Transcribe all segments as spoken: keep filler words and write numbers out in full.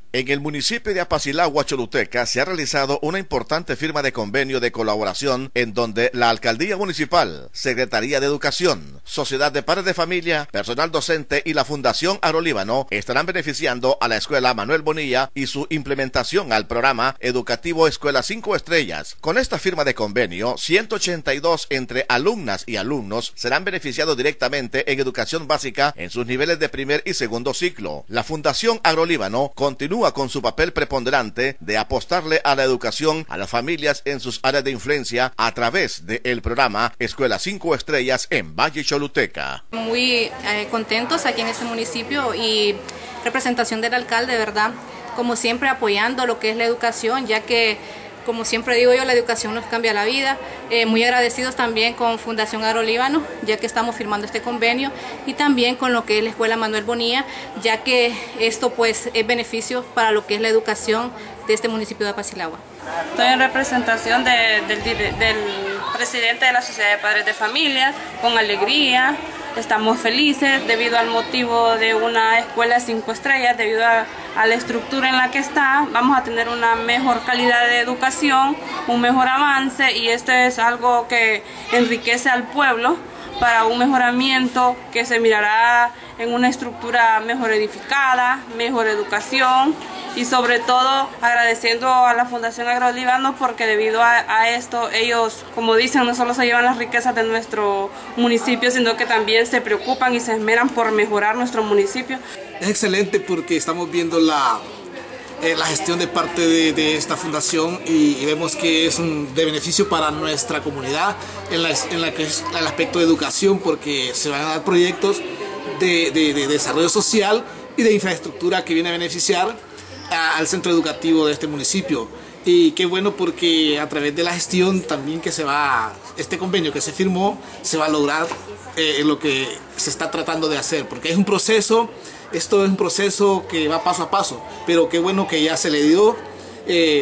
En el municipio de Apacilagua, Choluteca, se ha realizado una importante firma de convenio de colaboración en donde la Alcaldía Municipal, Secretaría de Educación, Sociedad de Padres de Familia, personal docente y la Fundación Agrolíbano estarán beneficiando a la Escuela Manuel Bonilla y su implementación al programa educativo Escuela cinco Estrellas. Con esta firma de convenio, ciento ochenta y dos entre alumnas y alumnos serán beneficiados directamente en educación básica en sus niveles de primer y segundo ciclo. La Fundación Agrolíbano continúa con su papel preponderante de apostarle a la educación a las familias en sus áreas de influencia a través del programa Escuela cinco Estrellas en Valle Choluteca. Muy eh, contentos aquí en este municipio y representación del alcalde, ¿verdad? Como siempre apoyando lo que es la educación, ya que como siempre digo yo, la educación nos cambia la vida. Eh, muy agradecidos también con Fundación Agrolíbano, ya que estamos firmando este convenio, y también con lo que es la Escuela Manuel Bonilla, ya que esto pues es beneficio para lo que es la educación de este municipio de Apacilagua. Estoy en representación de, del, del presidente de la Sociedad de Padres de Familia, con alegría. Estamos felices debido al motivo de una escuela cinco estrellas, debido a, a la estructura en la que está. Vamos a tener una mejor calidad de educación, un mejor avance, y esto es algo que enriquece al pueblo para un mejoramiento que se mirará en una estructura mejor edificada, mejor educación, y sobre todo agradeciendo a la Fundación Agrolíbano porque debido a, a esto ellos, como dicen, no solo se llevan las riquezas de nuestro municipio, sino que también se preocupan y se esmeran por mejorar nuestro municipio. Es excelente porque estamos viendo la, eh, la gestión de parte de, de esta fundación y, y vemos que es un, de beneficio para nuestra comunidad en, la, en la que es el aspecto de educación, porque se van a dar proyectos de, de, de desarrollo social y de infraestructura que viene a beneficiar al centro educativo de este municipio. Y qué bueno porque a través de la gestión también que se va, este convenio que se firmó, se va a lograr eh, lo que se está tratando de hacer, porque es un proceso, esto es un proceso que va paso a paso, pero qué bueno que ya se le dio eh,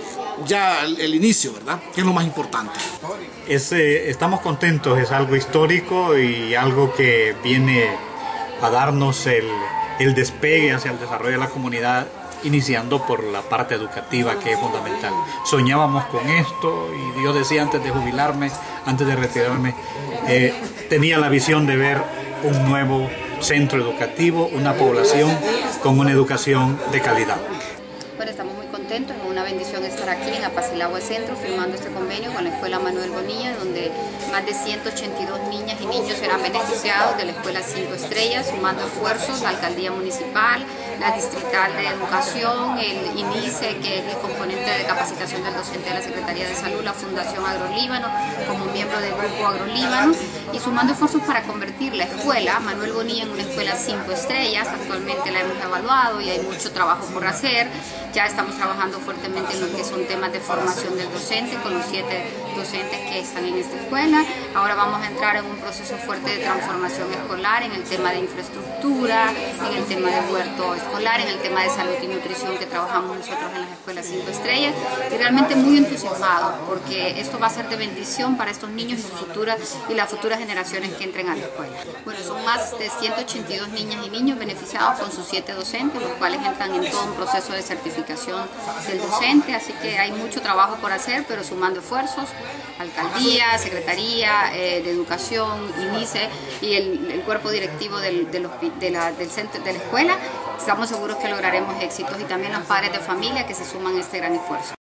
ya el, el inicio, ¿verdad? Que es lo más importante. Es, eh, estamos contentos, es algo histórico y algo que viene a darnos el, el despegue hacia el desarrollo de la comunidad, iniciando por la parte educativa, que es fundamental. Soñábamos con esto y yo decía antes de jubilarme, antes de retirarme, eh, tenía la visión de ver un nuevo centro educativo, una población con una educación de calidad. Bueno, estamos muy contentos, es una bendición estar aquí en Apacilagua Centro firmando este convenio con la Escuela Manuel Bonilla, donde más de ciento ochenta y dos niñas y niños serán beneficiados de la Escuela cinco Estrellas, sumando esfuerzos la Alcaldía Municipal, la Distrital de Educación, el INICE, que es el componente de capacitación del docente de la Secretaría de Salud, la Fundación Agrolíbano, como miembro del Grupo Agrolíbano, y sumando esfuerzos para convertir la Escuela Manuel Bonilla en una Escuela cinco Estrellas. Actualmente la hemos evaluado y hay mucho trabajo por hacer. Ya estamos trabajando fuertemente en lo que son temas de formación del docente, con los siete docentes que están en esta escuela. Ahora vamos a entrar en un proceso fuerte de transformación escolar en el tema de infraestructura, en el tema de huerto escolar, en el tema de salud y nutrición que trabajamos nosotros en las escuelas cinco estrellas, y realmente muy entusiasmado porque esto va a ser de bendición para estos niños y, su futura, y las futuras generaciones que entren a la escuela. Bueno, son más de ciento ochenta y dos niñas y niños beneficiados con sus siete docentes, los cuales entran en todo un proceso de certificación del docente, así que hay mucho trabajo por hacer, pero sumando esfuerzos, Alcaldía, Secretaría eh, de Educación, INICE y el, el cuerpo directivo del, del, de la, del centro, de la escuela, estamos seguros que lograremos éxitos, y también los padres de familia que se suman a este gran esfuerzo.